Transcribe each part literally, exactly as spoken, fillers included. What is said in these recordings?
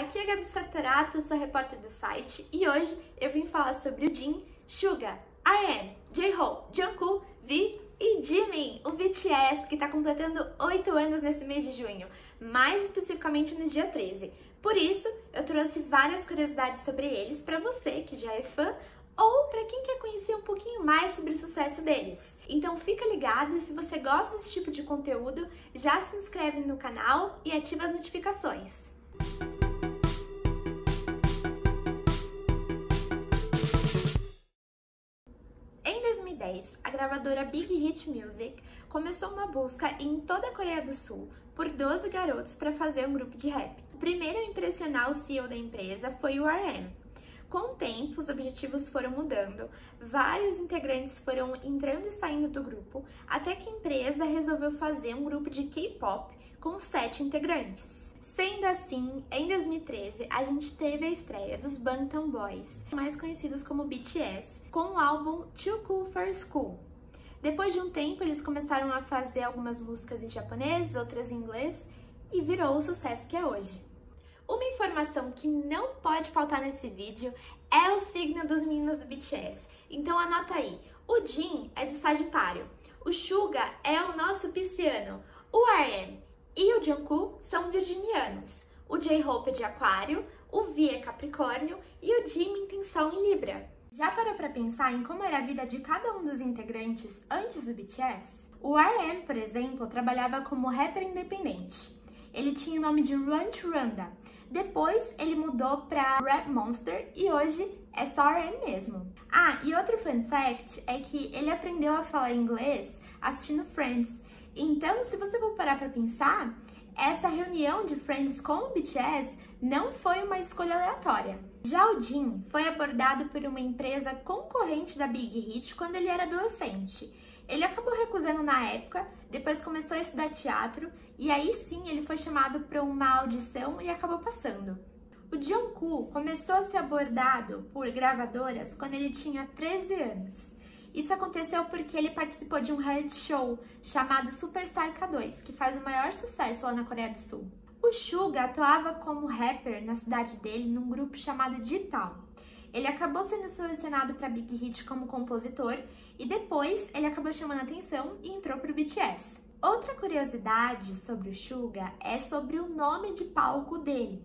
aqui é a Gabi Sartorato, sou repórter do site e hoje eu vim falar sobre o Jin, Suga, R M, J-Hope, Jungkook, V e Jimin, o B T S, que está completando oito anos nesse mês de junho, mais especificamente no dia treze. Por isso, eu trouxe várias curiosidades sobre eles para você que já é fã ou para quem quer conhecer um pouquinho mais sobre o sucesso deles. Então fica ligado e se você gosta desse tipo de conteúdo, já se inscreve no canal e ativa as notificações. Em dois mil e dez, a gravadora Big Hit Music começou uma busca em toda a Coreia do Sul por doze garotos para fazer um grupo de rap. O primeiro a impressionar o C E O da empresa foi o R M. Com o tempo, os objetivos foram mudando, vários integrantes foram entrando e saindo do grupo, até que a empresa resolveu fazer um grupo de K-pop com sete integrantes. Sendo assim, em dois mil e treze, a gente teve a estreia dos Bangtan Boys, mais conhecidos como B T S, com o álbum Too Cool for School. Depois de um tempo, eles começaram a fazer algumas músicas em japonês, outras em inglês, e virou o sucesso que é hoje. Uma informação que não pode faltar nesse vídeo é o signo dos meninos do B T S. Então anota aí, o Jin é de Sagitário, o Suga é o nosso pisciano, o R M e o Jungkook são virginianos, o J-Hope é de Aquário, o V é Capricórnio e o Jimin tem Sol em Libra. Já parou pra pensar em como era a vida de cada um dos integrantes antes do B T S? O R M, por exemplo, trabalhava como rapper independente. Ele tinha o nome de Run to Runda. Depois ele mudou para Rap Monster e hoje é só R M mesmo. Ah, e outro fun fact é que ele aprendeu a falar inglês assistindo Friends. Então, se você for parar para pensar, essa reunião de Friends com o B T S não foi uma escolha aleatória. Já o Jin foi abordado por uma empresa concorrente da Big Hit quando ele era adolescente. Ele acabou recusando na época, depois começou a estudar teatro e aí sim ele foi chamado para uma audição e acabou passando. O Jungkook começou a ser abordado por gravadoras quando ele tinha treze anos. Isso aconteceu porque ele participou de um reality show chamado Superstar K dois, que faz o maior sucesso lá na Coreia do Sul. O Suga atuava como rapper na cidade dele num grupo chamado G-Town. Ele acabou sendo selecionado para Big Hit como compositor e depois ele acabou chamando a atenção e entrou para o B T S. Outra curiosidade sobre o Suga é sobre o nome de palco dele.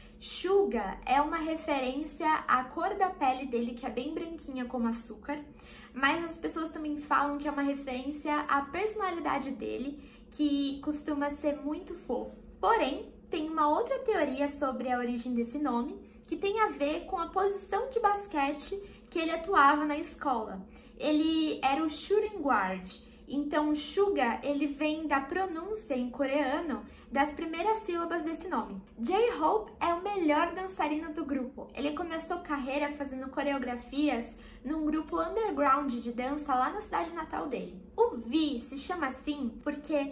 Suga é uma referência à cor da pele dele, que é bem branquinha como açúcar, mas as pessoas também falam que é uma referência à personalidade dele, que costuma ser muito fofo. Porém, tem uma outra teoria sobre a origem desse nome, que tem a ver com a posição de basquete que ele atuava na escola. Ele era o shooting guard, então o Suga ele vem da pronúncia em coreano das primeiras sílabas desse nome. J-Hope é o melhor dançarino do grupo. Ele começou carreira fazendo coreografias num grupo underground de dança lá na cidade natal dele. O V se chama assim porque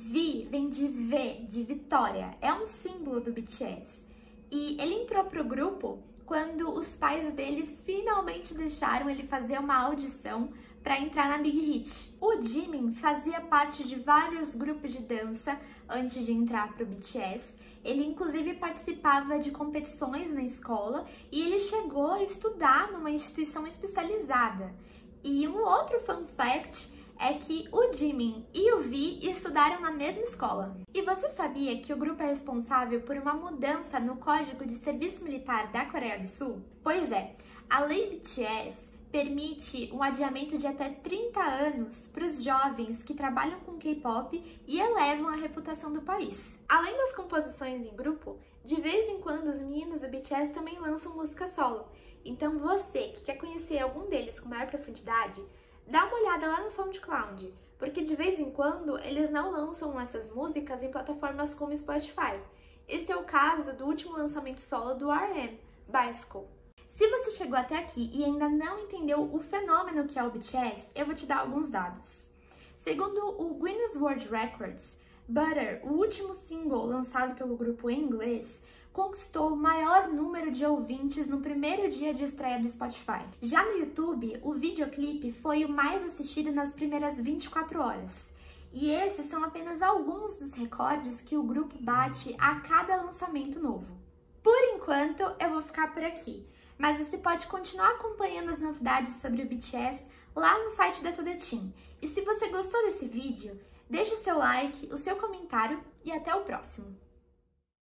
V vem de V, de vitória, é um símbolo do B T S. E ele entrou pro grupo quando os pais dele finalmente deixaram ele fazer uma audição para entrar na Big Hit. O Jimin fazia parte de vários grupos de dança antes de entrar pro B T S. Ele inclusive participava de competições na escola e ele chegou a estudar numa instituição especializada. E um outro fun fact é que o Jimin e o V estudaram na mesma escola. E você sabia que o grupo é responsável por uma mudança no Código de Serviço Militar da Coreia do Sul? Pois é, a lei B T S permite um adiamento de até trinta anos para os jovens que trabalham com K-pop e elevam a reputação do país. Além das composições em grupo, de vez em quando os meninos do B T S também lançam música solo. Então você que quer conhecer algum deles com maior profundidade, dá uma olhada lá no SoundCloud, porque de vez em quando eles não lançam essas músicas em plataformas como Spotify. Esse é o caso do último lançamento solo do R M, Bicycle. Se você chegou até aqui e ainda não entendeu o fenômeno que é o B T S, eu vou te dar alguns dados. Segundo o Guinness World Records, Butter, o último single lançado pelo grupo em inglês, conquistou o maior número de ouvintes no primeiro dia de estreia do Spotify. Já no YouTube, o videoclipe foi o mais assistido nas primeiras vinte e quatro horas. E esses são apenas alguns dos recordes que o grupo bate a cada lançamento novo. Por enquanto, eu vou ficar por aqui, mas você pode continuar acompanhando as novidades sobre o B T S lá no site da Toda Team. E se você gostou desse vídeo, deixe seu like, o seu comentário e até o próximo!